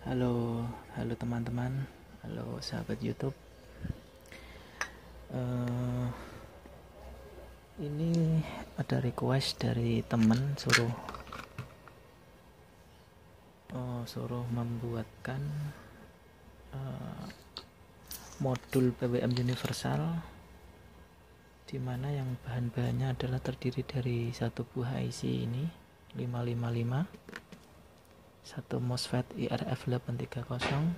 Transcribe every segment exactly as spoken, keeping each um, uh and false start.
Halo, halo teman-teman, halo sahabat YouTube. Uh, ini ada request dari teman suruh uh, suruh membuatkan uh, modul P W M universal, dimana yang bahan-bahannya adalah terdiri dari satu buah I C ini lima lima lima, satu MOSFET I R F delapan tiga nol,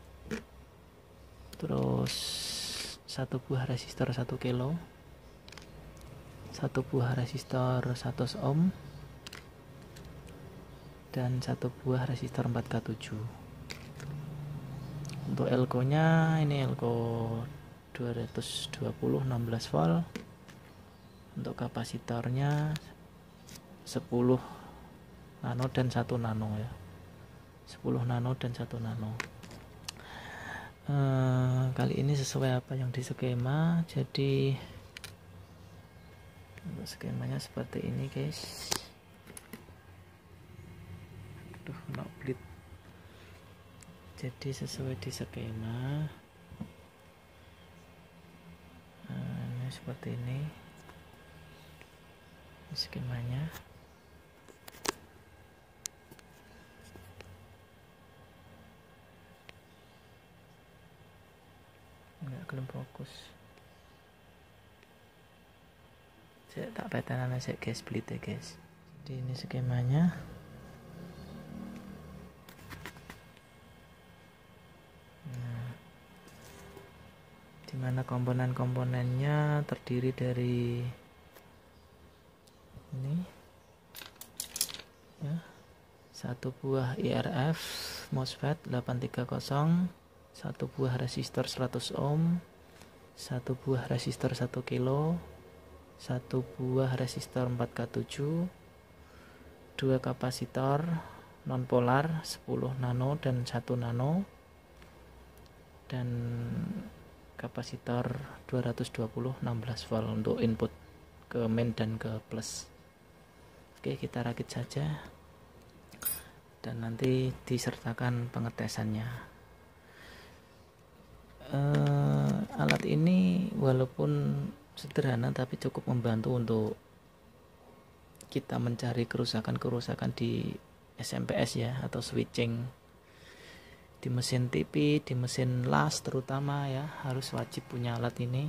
terus satu buah resistor satu kilo, satu buah resistor seratus ohm, dan satu buah resistor empat K tujuh. Untuk elko nya ini elko dua ratus dua puluh enam belas volt. Untuk kapasitornya sepuluh nano dan satu nano ya, sepuluh nano dan satu nano. Uh, kali ini sesuai apa yang di skema, jadi untuk skemanya seperti ini guys. Aduh, kena bleed. Jadi sesuai di skema, uh, ini seperti ini skemanya. Enggak belum fokus. Saya tak petenan saya guys, split ya guys. Jadi ini skemanya. Nah, dimana komponen-komponennya terdiri dari ini ya, satu buah I R F MOSFET delapan tiga nol, satu buah resistor seratus ohm, satu buah resistor satu kilo, satu buah resistor empat K tujuh, dua kapasitor non polar sepuluh nano dan satu nano, dan kapasitor dua ratus dua puluh enam belas volt untuk input ke main dan ke plus. Oke, kita rakit saja dan nanti disertakan pengetesannya. Uh, alat ini walaupun sederhana tapi cukup membantu untuk kita mencari kerusakan-kerusakan di S M P S ya, atau switching di mesin T V, di mesin las terutama ya, harus wajib punya alat ini.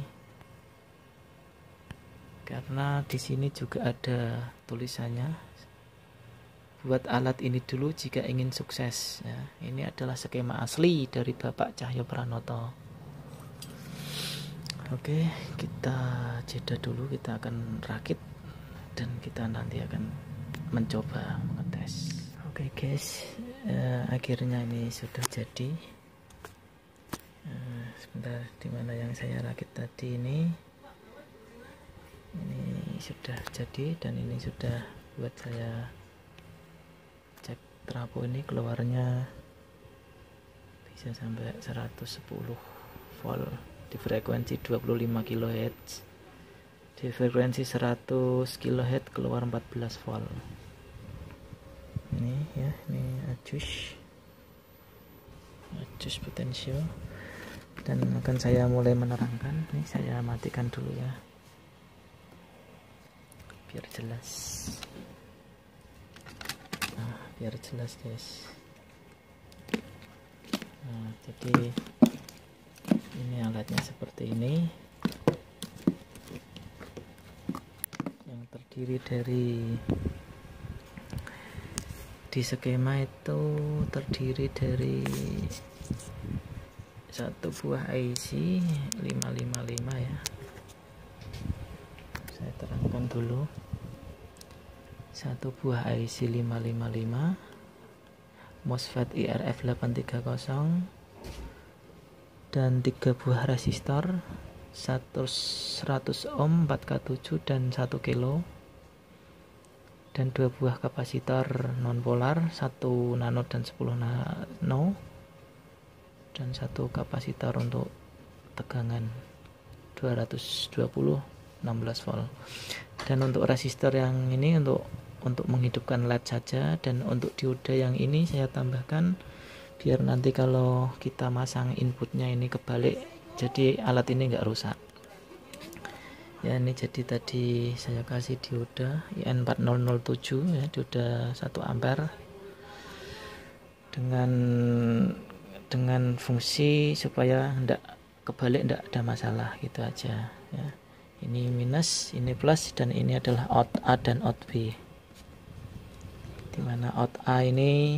Karena di sini juga ada tulisannya, buat alat ini dulu jika ingin sukses ya. Ini adalah skema asli dari Bapak Cahyo Pranoto. Oke, kita jeda dulu, kita akan rakit dan kita nanti akan mencoba mengetes. Oke guys, eh, akhirnya ini sudah jadi. Eh, sebentar, dimana yang saya rakit tadi ini ini sudah jadi, dan ini sudah buat saya cek trafo. Ini keluarnya bisa sampai seratus sepuluh volt di frekuensi dua puluh lima kilohertz, di frekuensi seratus kilohertz keluar empat belas volt. Ini ya, ini adjust adjust potential, dan akan saya mulai menerangkan. Ini saya matikan dulu ya biar jelas. Nah, biar jelas guys. Nah, jadi ini alatnya seperti ini, yang terdiri dari, di skema itu terdiri dari satu buah I C lima lima lima ya. Saya terangkan dulu. Satu buah I C lima lima lima, MOSFET I R F delapan tiga nol, dan tiga buah resistor seratus ohm, empat K tujuh dan satu kilo, dan dua buah kapasitor non polar satu nano dan sepuluh nano, dan satu kapasitor untuk tegangan dua ratus dua puluh enam belas volt. Dan untuk resistor yang ini untuk untuk menghidupkan L E D saja, dan untuk dioda yang ini saya tambahkan biar nanti kalau kita masang inputnya ini kebalik, jadi alat ini enggak rusak ya. Ini jadi tadi saya kasih dioda I N empat nol nol tujuh ya, dioda satu ampere dengan dengan fungsi supaya enggak kebalik, enggak ada masalah, gitu aja ya. Ini minus, ini plus, dan ini adalah out A dan out B, dimana out A ini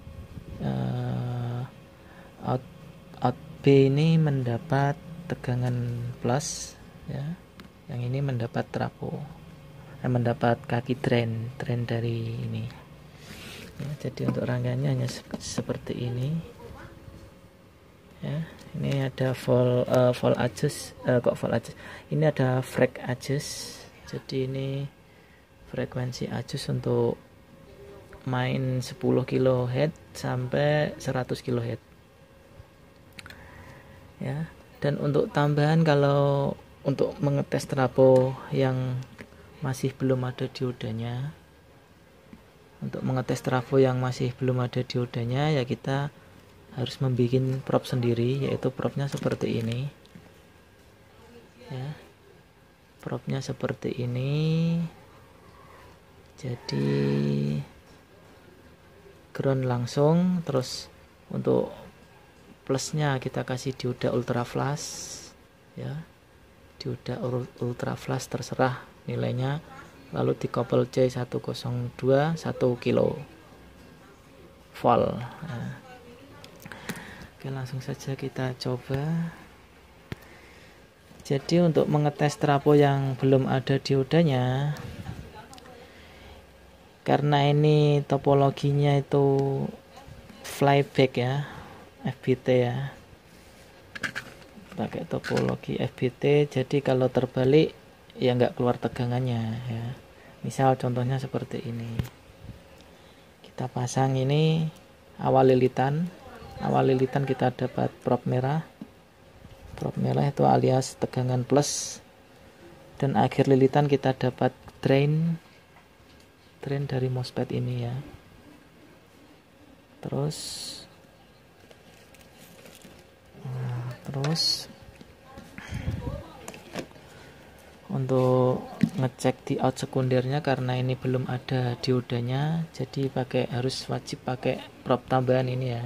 uh, out out B ini mendapat tegangan plus ya, yang ini mendapat trafo, eh, mendapat kaki drain drain dari ini ya. Jadi untuk rangkaiannya hanya se seperti ini ya. Ini ada vol uh, vol adjust, uh, kok vol adjust, ini ada frek adjust. Jadi ini frekuensi adjust untuk main sepuluh kilohertz sampai seratus kilohertz ya. Dan untuk tambahan, kalau untuk mengetes trafo yang masih belum ada diodanya, untuk mengetes trafo yang masih belum ada diodanya ya, kita harus membuat prop sendiri, yaitu propnya seperti ini ya. Propnya seperti ini, jadi ground langsung. Terus untuk plusnya kita kasih dioda ultra flash ya, dioda ultra flash terserah nilainya, lalu dikopel C seratus dua satu kilo volt. Nah, oke, langsung saja kita coba. Jadi untuk mengetes trafo yang belum ada diodanya, karena ini topologinya itu flyback ya, F B T ya, pakai topologi F B T, jadi kalau terbalik ya nggak keluar tegangannya ya. Misal contohnya seperti ini, kita pasang ini awal lilitan, awal lilitan kita dapat prop merah, prop merah itu alias tegangan plus, dan akhir lilitan kita dapat drain, drain dari MOSFET ini ya. Terus nah, terus untuk ngecek di out sekundernya, karena ini belum ada diodanya, jadi pakai harus wajib pakai prop tambahan ini ya.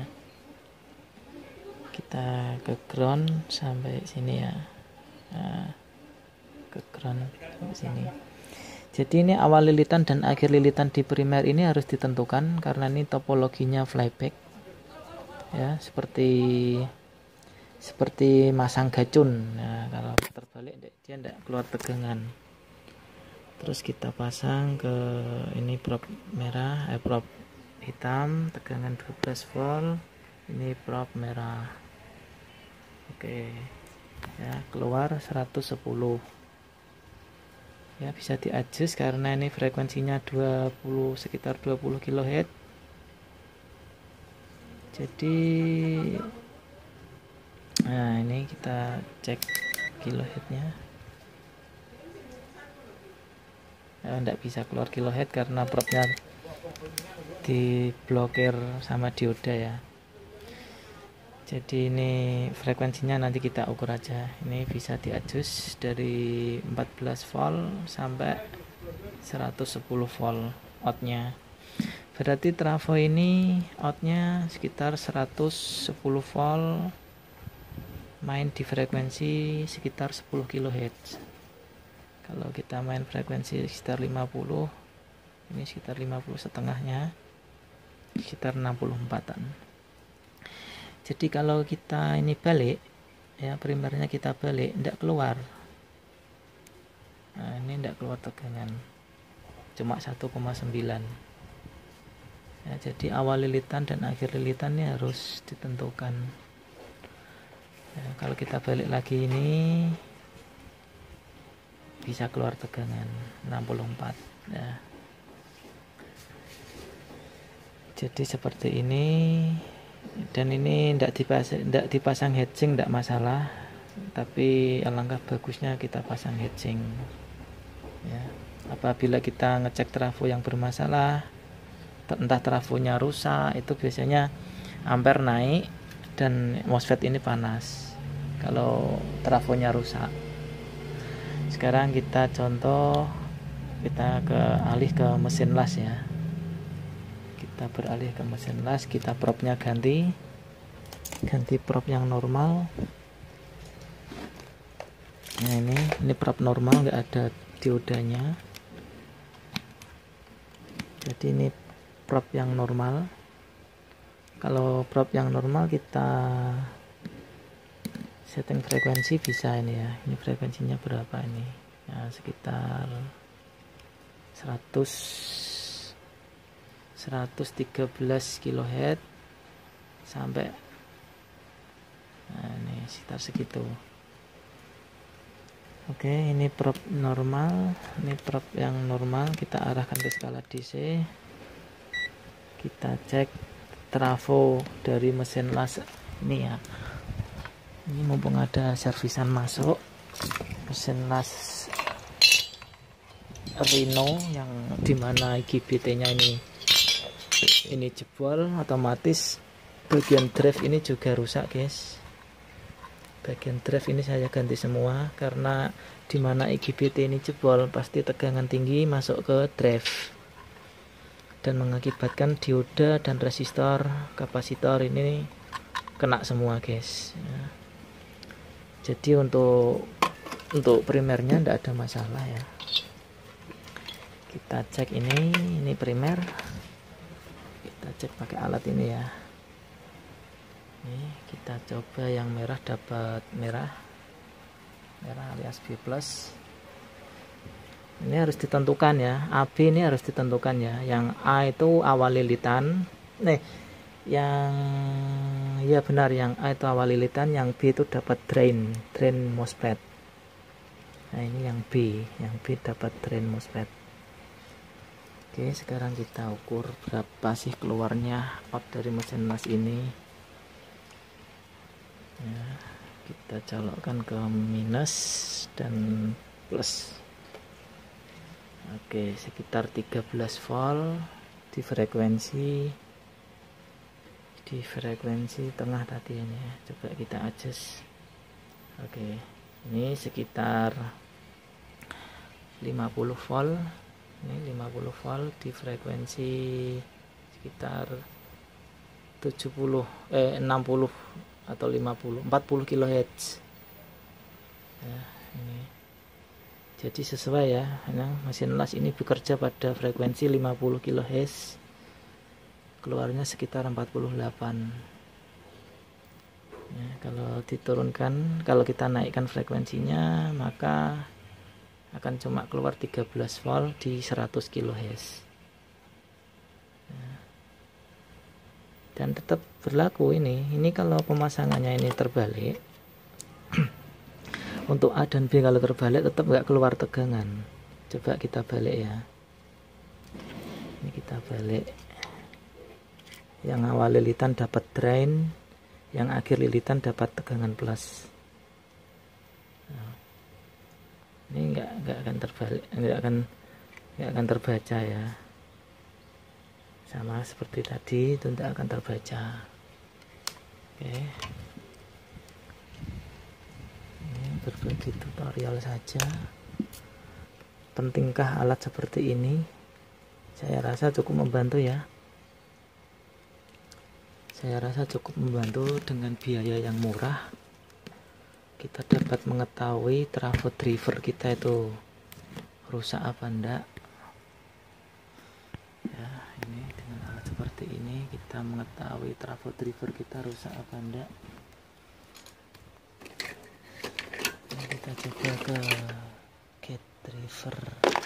Kita ke ground sampai sini ya, nah, ke ground sampai sini. Jadi ini awal lilitan dan akhir lilitan di primer ini harus ditentukan, karena ini topologinya flyback ya, seperti seperti masang gacun. Nah, kalau terbalik dia tidak keluar tegangan. Terus kita pasang ke ini prop merah, eh prop hitam, tegangan dua belas volt, ini prop merah. Oke ya, keluar seratus sepuluh ya, bisa di adjust karena ini frekuensinya dua puluh, sekitar dua puluh kilohertz. Jadi nah ini kita cek kilohertznya ya, tidak bisa keluar kilohertz karena propnya diblokir sama dioda ya. Jadi ini frekuensinya nanti kita ukur aja. Ini bisa diadjust dari empat belas volt sampai seratus sepuluh volt outnya. Berarti trafo ini outnya sekitar seratus sepuluh volt, main di frekuensi sekitar sepuluh kilohertz. Kalau kita main frekuensi sekitar lima puluh, ini sekitar lima puluh setengahnya, sekitar enam puluh empatan. Jadi kalau kita ini balik ya, primernya kita balik, tidak keluar. Nah, ini tidak keluar tegangan, cuma satu koma sembilan ya. Jadi awal lilitan dan akhir lilitannya harus ditentukan ya. Kalau kita balik lagi ini bisa keluar tegangan enam puluh empat ya. Jadi seperti ini. Dan ini tidak dipasang, tidak dipasang heatsink, tidak masalah, tapi alangkah bagusnya kita pasang heatsink ya. Apabila kita ngecek trafo yang bermasalah, entah trafonya rusak, itu biasanya ampere naik dan MOSFET ini panas kalau trafonya rusak. Sekarang kita contoh, kita ke alih ke mesin las ya. Kita beralih ke mesin las, kita propnya ganti ganti prop yang normal. Nah ini ini prop normal, nggak ada diodanya, jadi ini prop yang normal. Kalau prop yang normal kita setting frekuensi bisa ini ya. Ini frekuensinya berapa ini ya, sekitar seratus seratus tiga belas kilohertz sampai, nah ini sekitar segitu. Oke, ini prop normal, ini prop yang normal, kita arahkan ke skala D C. Kita cek trafo dari mesin las ini ya. Ini mumpung ada servisan masuk, mesin las Rhino yang dimana I G B T-nya ini ini jebol, otomatis bagian drive ini juga rusak guys. Bagian drive ini saya ganti semua karena dimana I G B T ini jebol pasti tegangan tinggi masuk ke drive dan mengakibatkan dioda dan resistor kapasitor ini kena semua guys ya. Jadi untuk untuk primernya tidak ada masalah ya. Kita cek ini ini primer, kita cek pakai alat ini ya. Ini kita coba yang merah, dapat merah merah alias B plus. Ini harus ditentukan ya, A B ini harus ditentukan ya. Yang A itu awal lilitan, nih yang ya benar, yang A itu awal lilitan, yang B itu dapat drain drain MOSFET. Nah ini yang B, yang B dapat drain MOSFET. Oke, sekarang kita ukur berapa sih keluarnya out dari mesin las ini ya. Kita colokkan ke minus dan plus. Oke, sekitar tiga belas volt di frekuensi di frekuensi tengah tadi ini ya. Coba kita adjust. Oke, ini sekitar lima puluh volt. Ini lima puluh volt di frekuensi sekitar tujuh puluh eh enam puluh atau lima puluh, empat puluh kilohertz ya, ini jadi sesuai ya. Nah, mesin las ini bekerja pada frekuensi lima puluh kilohertz, keluarnya sekitar empat puluh delapan ya. Kalau diturunkan, kalau kita naikkan frekuensinya maka akan cuma keluar tiga belas volt di seratus kilohertz ya. Dan tetap berlaku ini ini kalau pemasangannya ini terbalik untuk A dan B kalau terbalik tetap nggak keluar tegangan. Coba kita balik ya, ini kita balik, yang awal lilitan dapat drain, yang akhir lilitan dapat tegangan plus. Nah, ini nggak nggak akan terbalik, nggak akan nggak akan terbaca ya, sama seperti tadi itu tidak akan terbaca. Oke, ini berbagi tutorial saja. Pentingkah alat seperti ini? Saya rasa cukup membantu ya. Saya rasa cukup membantu. Dengan biaya yang murah kita dapat mengetahui trafo driver kita itu rusak apa enggak ya. Ini dengan alat seperti ini kita mengetahui trafo driver kita rusak apa enggak. Nah, kita coba ke get driver.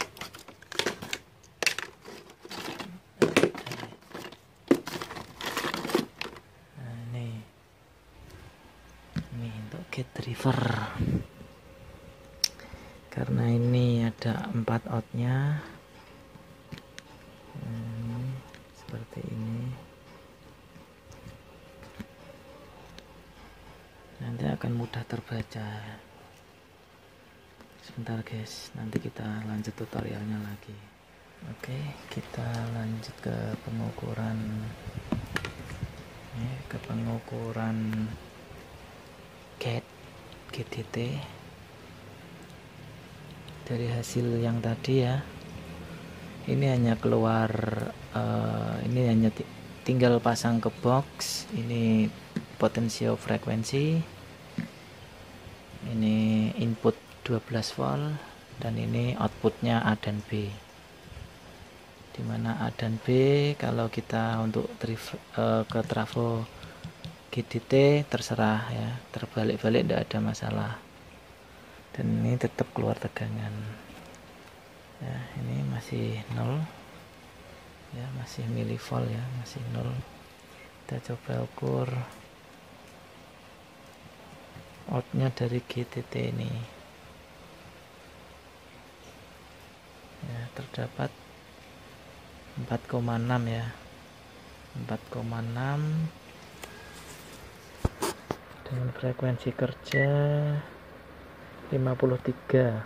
Nah, ini ini untuk get driver, karena ini ada empat outnya hmm, seperti ini. Nanti akan mudah terbaca. Sebentar guys, nanti kita lanjut tutorialnya lagi. Oke, kita lanjut ke pengukuran ini, ke pengukuran gate G D T dari hasil yang tadi ya. Ini hanya keluar uh, ini hanya tinggal pasang ke box. Ini potensio frekuensi, ini input dua belas volt, dan ini outputnya A dan B, dimana A dan B kalau kita untuk uh, ke trafo G D T terserah ya, terbalik-balik tidak ada masalah, dan ini tetap keluar tegangan ya. Ini masih nol ya, masih milivolt ya, masih nol. Kita coba ukur outnya dari G D T ini ya, terdapat empat koma enam ya, empat koma enam dengan frekuensi kerja lima puluh tiga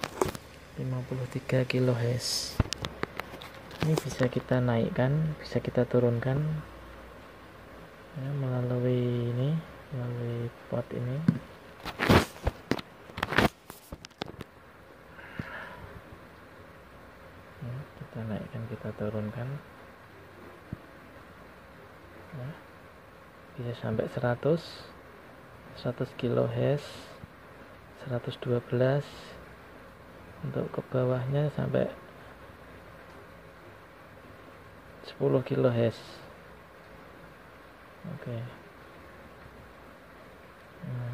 kilohertz. Ini bisa kita naikkan, bisa kita turunkan ya, melalui ini, melalui pot ini. Ya, kita naikkan, kita turunkan ya, bisa sampai seratus kilohertz, seratus dua belas. Untuk ke bawahnya sampai sepuluh kilohertz. Oke. Nah,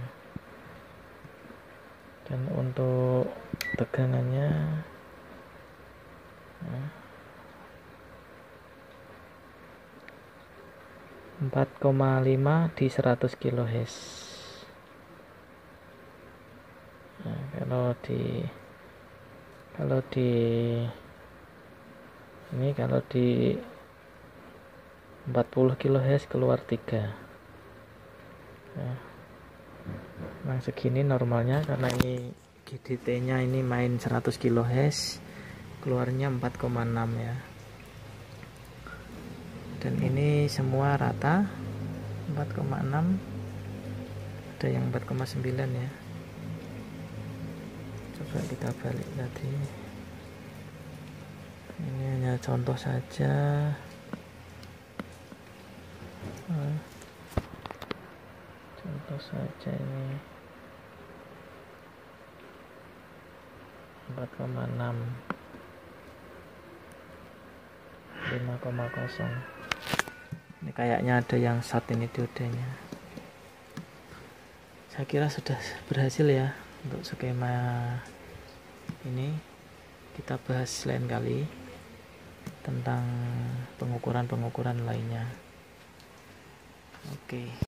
dan untuk tegangannya nah, empat koma lima di seratus kilohertz. Nah, kalau di kalau di ini kalau di empat puluh kilohertz keluar tiga. Nah, memang segini normalnya, karena ini G D T nya ini main seratus kilohertz, keluarnya empat koma enam ya. Dan ini semua rata empat koma enam, ada yang empat koma sembilan ya. Coba kita balik tadi, ini hanya contoh saja. Nah, contoh saja ini empat koma enam, lima koma nol. Ini kayaknya ada yang short ini diodenya. Saya kira sudah berhasil ya untuk skema ini. Kita bahas lain kali tentang pengukuran-pengukuran lainnya. Oke.